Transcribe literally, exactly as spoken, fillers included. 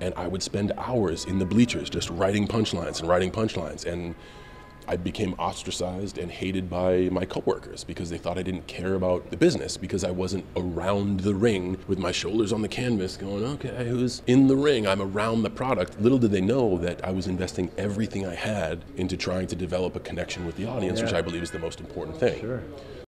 and I would spend hours in the bleachers just writing punchlines and writing punchlines. And I became ostracized and hated by my coworkers because they thought I didn't care about the business because I wasn't around the ring with my shoulders on the canvas going, okay, who's in the ring? I'm around the product. Little did they know that I was investing everything I had into trying to develop a connection with the audience, Yeah. which I believe is the most important thing. Sure.